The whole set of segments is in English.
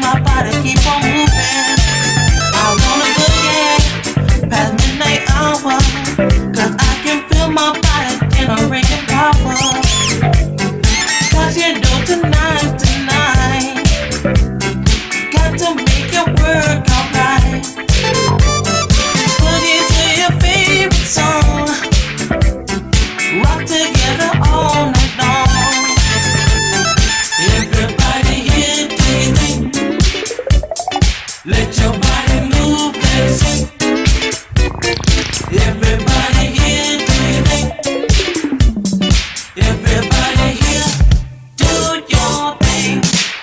my body keep on moving. I wanna boogie past midnight hour, 'cause I can feel my body generating power. 'Cause you know tonight, got to make it work alright. Boogie to your favorite song, rock together all night long. Everybody here, do you think? Let your body move and sing. Everybody here, do you think? Everybody here, do your thing.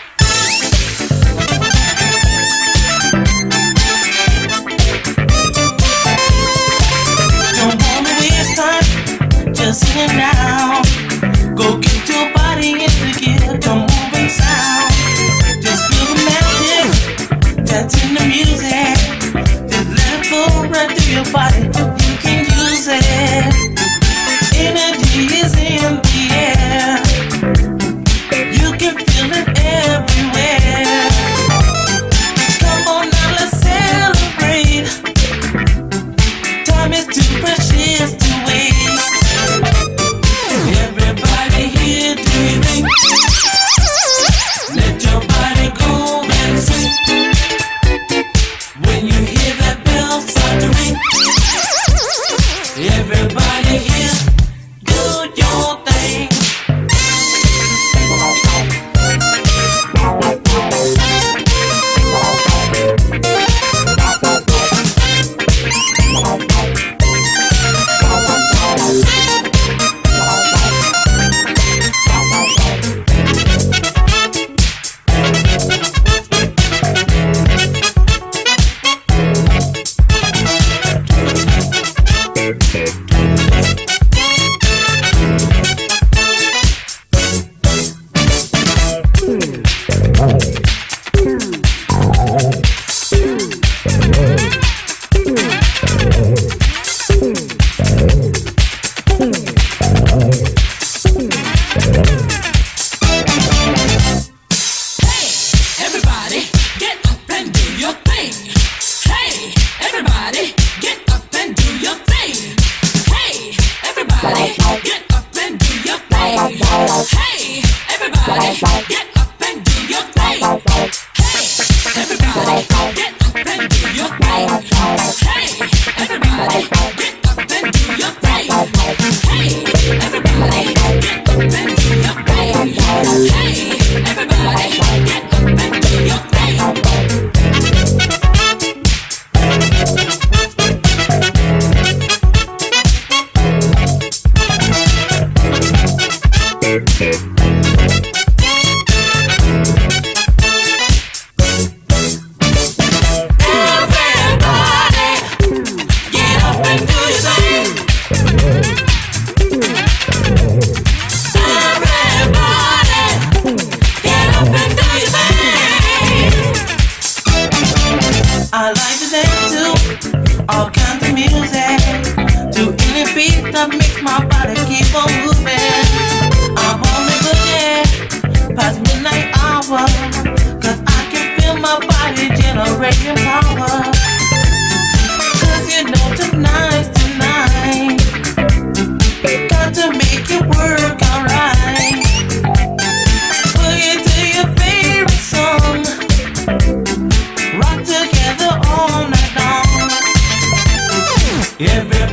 Don't wanna waste time just sitting down. Go get your body into gear, the moving sound. Just feel the magic that's in the music. Just let it flow right through your body. You can use it. Energy is in the air. You can feel it everywhere. Come on now, let's celebrate. Time is too precious to waste. Everybody here, do you think? Let your body go and sing. When you hear that bell start to ring, everybody here, do your thing. I like to dance to all kinds of music, to any beat that makes my body keep on moving. I'm on the boogie past midnight hour, 'cause I can feel my body generating power. 'Cause you know tonight, got to make it work alright. Boogie to your favorite song, rock together all night long. Every